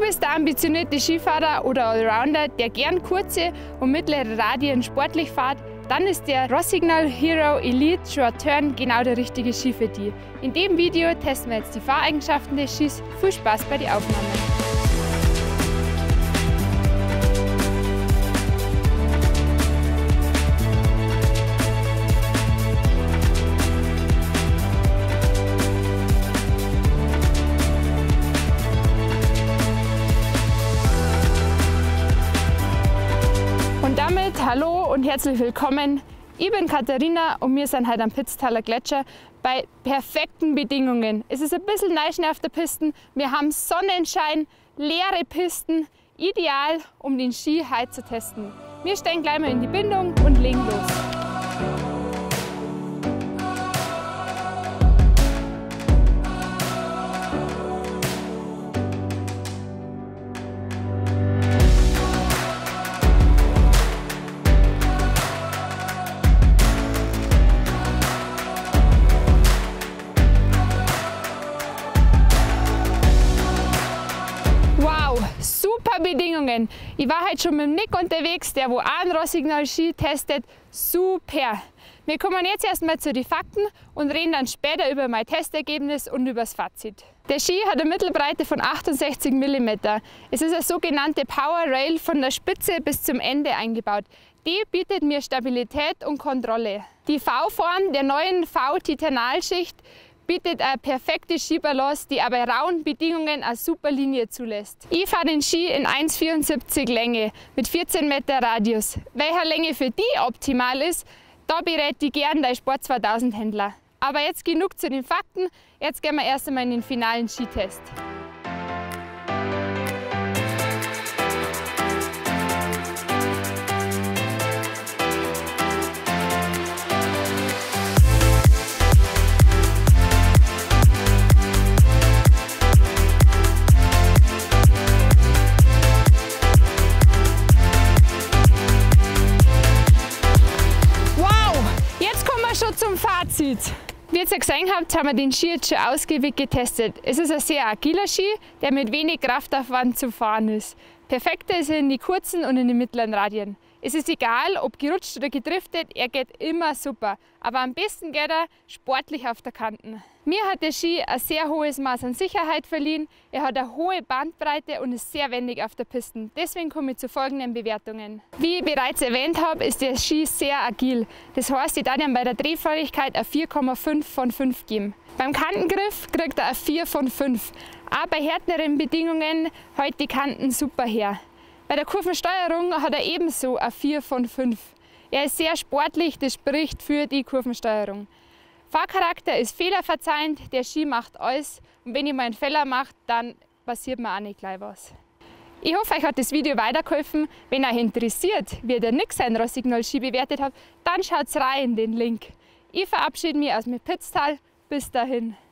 bist der ambitionierte Skifahrer oder Allrounder, der gern kurze und mittlere Radien sportlich fährt, dann ist der Rossignol Hero Elite Short Turn genau der richtige Ski für dich. In dem Video testen wir jetzt die Fahreigenschaften des Skis. Viel Spaß bei den Aufnahmen! Und damit hallo und herzlich willkommen. Ich bin Katharina und wir sind heute am Pitztaler Gletscher bei perfekten Bedingungen. Es ist ein bisschen Neuschnee auf der Piste, wir haben Sonnenschein, leere Pisten, ideal, um den Ski heute zu testen. Wir steigen gleich mal in die Bindung und legen los. Super Bedingungen. Ich war heute schon mit dem Nick unterwegs, der wo auch einen Rossignol Ski testet. Super. Wir kommen jetzt erstmal zu den Fakten und reden dann später über mein Testergebnis und über das Fazit. Der Ski hat eine Mittelbreite von 68 mm. Es ist eine sogenannte Power Rail von der Spitze bis zum Ende eingebaut. Die bietet mir Stabilität und Kontrolle. Die V-Form der neuen V-Titanalschicht bietet eine perfekte Skibalance, die aber bei rauen Bedingungen eine super Linie zulässt. Ich fahre den Ski in 1,74 Länge mit 14 Meter Radius. Welcher Länge für die optimal ist, da berät ich gern der Sport 2000 Händler. Aber jetzt genug zu den Fakten, jetzt gehen wir erst einmal in den finalen Skitest. Schon zum Fazit. Wie ihr jetzt gesehen habt, haben wir den Ski jetzt schon ausgiebig getestet. Es ist ein sehr agiler Ski, der mit wenig Kraftaufwand zu fahren ist. Perfekt ist er in die kurzen und in den mittleren Radien. Es ist egal, ob gerutscht oder gedriftet, er geht immer super. Aber am besten geht er sportlich auf der Kanten. Mir hat der Ski ein sehr hohes Maß an Sicherheit verliehen, er hat eine hohe Bandbreite und ist sehr wendig auf der Piste. Deswegen komme ich zu folgenden Bewertungen. Wie ich bereits erwähnt habe, ist der Ski sehr agil. Das heißt, ich darf ihm bei der Drehfreudigkeit eine 4,5 von 5 geben. Beim Kantengriff kriegt er eine 4 von 5. Auch bei härteren Bedingungen hält die Kanten super her. Bei der Kurvensteuerung hat er ebenso eine 4 von 5. Er ist sehr sportlich, das spricht für die Kurvensteuerung. Fahrcharakter ist fehlerverzeihend, der Ski macht alles und wenn ich mal einen Fehler mache, dann passiert mir auch nicht gleich was. Ich hoffe, euch hat das Video weitergeholfen. Wenn euch interessiert, wie der Nick seinen Rossignol Ski bewertet hat, dann schaut rein in den Link. Ich verabschiede mich aus dem Pitztal. Bis dahin.